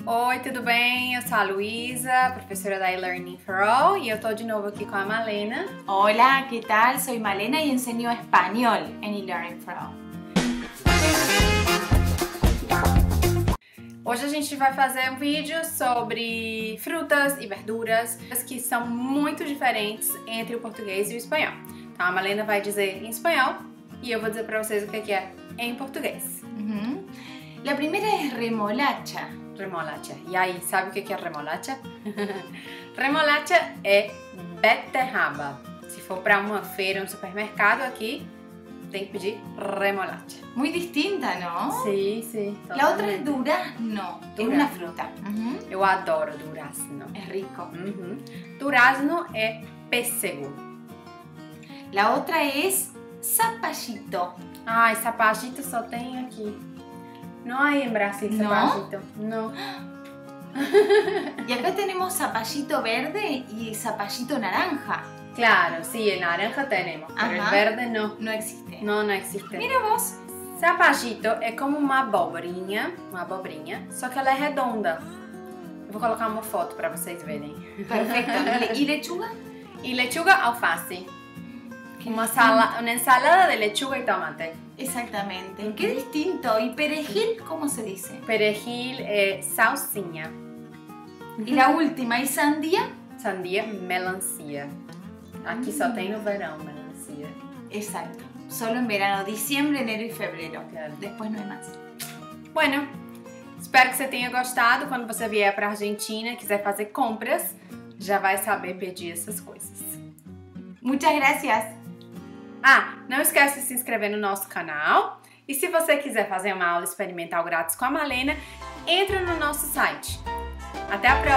Oi, tudo bem? Eu sou a Luísa, professora da eLearning for All, e eu tô de novo aqui com a Malena. Hola, ¿qué tal? Soy Malena y enseño español en eLearning for All. Hoje a gente vai fazer um vídeo sobre frutas e verduras que são muito diferentes entre o português e o espanhol. Então a Malena vai dizer em espanhol e eu vou dizer pra vocês o que é em português. La primera es remolacha. Remolacha. E aí, sabe o que é remolacha? Remolacha é beterraba. Se for para uma feira, um supermercado aqui, tem que pedir remolacha. Muy distinta, ¿no? Sim, sim. La otra es durazno. Es una fruta. Eu adoro durazno. Es rico. Durazno é pêssego. La otra es zapallito. Ai, zapallito só tem aqui. Não há em Brasil zapallito. Não. Y acá tenemos zapallito verde y zapallito naranja. Claro, sí, el naranja tenemos, pero el verde no. No existe. Não existe. Mira vos. Zapallito é como uma abobrinha, só que ela é redonda. Eu vou colocar uma foto para vocês verem. Perfecto. ¿Y lechuga? E lechuga, alface. Uma ensalada de lechuga y tomate. Exactamente. Qué distinto. ¿Y perejil cómo se dice? Perejil é salsinha. Y la última, ¿y sandía? Sandía, melancia. Aqui só tem no verão, melancia. Exacto. Solo en verano, diciembre, enero y febrero. Claro. Después no hay más. Bueno, espero que você tenha gostado. Quando você vier para a Argentina e quiser fazer compras, já vai saber pedir essas coisas. Muchas gracias. Ah, não esquece de se inscrever no nosso canal. E se você quiser fazer uma aula experimental grátis com a Malena, entra no nosso site. Até a próxima!